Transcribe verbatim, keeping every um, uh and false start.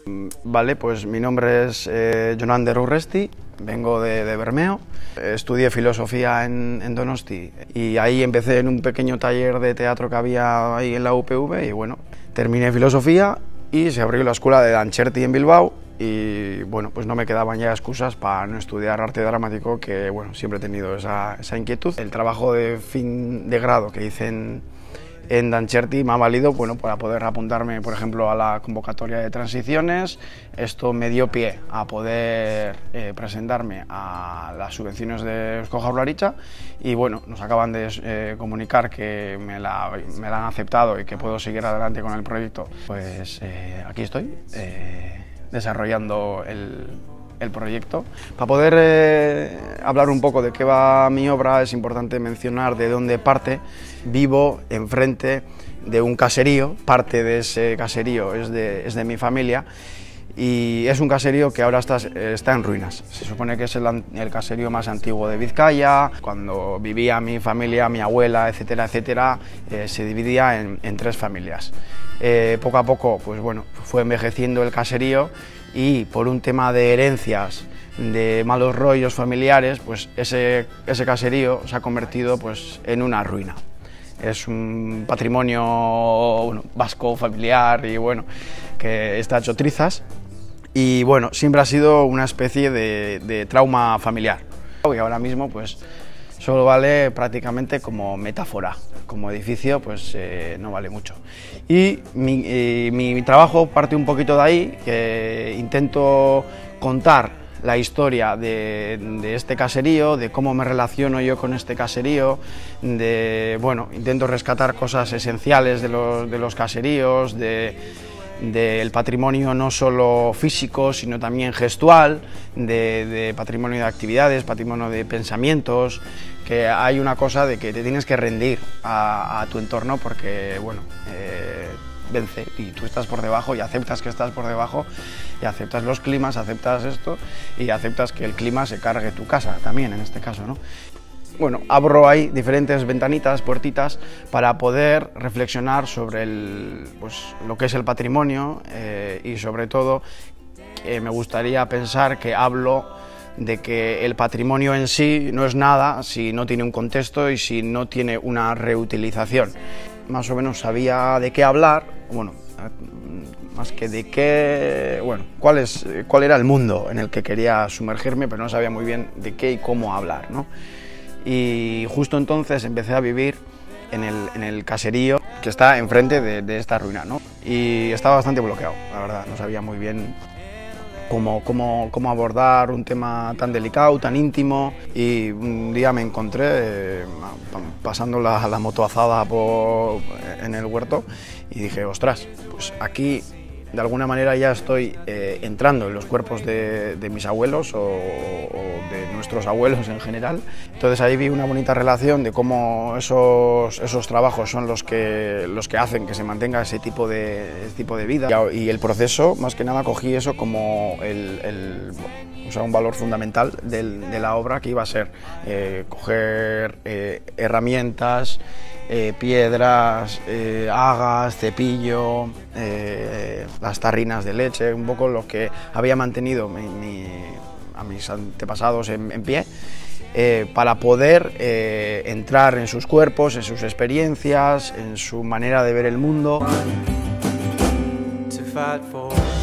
Vale, pues mi nombre es eh, Jon Ander Urresti, vengo de, de Bermeo, estudié filosofía en, en Donosti y ahí empecé en un pequeño taller de teatro que había ahí en la U P V y bueno, terminé filosofía y se abrió la escuela de Dancherti en Bilbao y bueno, pues no me quedaban ya excusas para no estudiar arte dramático, que bueno, siempre he tenido esa, esa inquietud. El trabajo de fin de grado que hice en En Dancherti me ha valido bueno, para poder apuntarme, por ejemplo, a la convocatoria de transiciones. Esto me dio pie a poder eh, presentarme a las subvenciones de Eusko Jaurlaritza y bueno, nos acaban de eh, comunicar que me la, me la han aceptado y que puedo seguir adelante con el proyecto. Pues eh, aquí estoy, eh, desarrollando el, el proyecto. Para poder eh, hablar un poco de qué va mi obra es importante mencionar de dónde parte. Vivo enfrente de un caserío, parte de ese caserío es de, es de mi familia y es un caserío que ahora está, está en ruinas. Se supone que es el, el caserío más antiguo de Vizcaya. Cuando vivía mi familia, mi abuela, etcétera, etcétera, eh, se dividía en, en tres familias. Eh, poco a poco, pues bueno, fue envejeciendo el caserío y por un tema de herencias, de malos rollos familiares, pues ese, ese caserío se ha convertido pues, en una ruina. Es un patrimonio bueno, vasco, familiar y bueno, que está hecho trizas y bueno, siempre ha sido una especie de, de trauma familiar y ahora mismo pues solo vale prácticamente como metáfora, como edificio pues eh, no vale mucho. Y mi, eh, mi trabajo parte un poquito de ahí, que intento contar la historia de, de este caserío, de cómo me relaciono yo con este caserío, de, bueno, intento rescatar cosas esenciales de los, de los caseríos, de, del patrimonio no solo físico, sino también gestual, de, de patrimonio de actividades, patrimonio de pensamientos, que hay una cosa de que te tienes que rendir a, a tu entorno porque, bueno, eh, vence y tú estás por debajo y aceptas que estás por debajo y aceptas los climas, aceptas esto y aceptas que el clima se cargue tu casa también en este caso, ¿no? Bueno, abro ahí diferentes ventanitas, puertitas para poder reflexionar sobre el, pues, lo que es el patrimonio eh, y sobre todo eh, me gustaría pensar que hablo de que el patrimonio en sí no es nada si no tiene un contexto y si no tiene una reutilización. Más o menos sabía de qué hablar, bueno, más que de qué, bueno, cuál, es, cuál era el mundo en el que quería sumergirme, pero no sabía muy bien de qué y cómo hablar, ¿no? Y justo entonces empecé a vivir en el, en el caserío que está enfrente de, de esta ruina, ¿no? Y estaba bastante bloqueado, la verdad, no sabía muy bien Cómo, cómo, cómo abordar un tema tan delicado, tan íntimo, y un día me encontré eh, pasando la, la motoazada por, en el huerto y dije, ostras, pues aquí de alguna manera ya estoy eh, entrando en los cuerpos de, de mis abuelos o, o de nuestros abuelos en general. Entonces ahí vi una bonita relación de cómo esos, esos trabajos son los que, los que hacen que se mantenga ese tipo de, ese tipo de vida. Y el proceso, más que nada, cogí eso como el, el, o sea, un valor fundamental del, de la obra, que iba a ser eh, coger eh, herramientas, Eh, piedras, eh, agas, cepillo, eh, las tarrinas de leche, un poco lo que había mantenido mi, mi, a mis antepasados en, en pie, eh, para poder eh, entrar en sus cuerpos, en sus experiencias, en su manera de ver el mundo.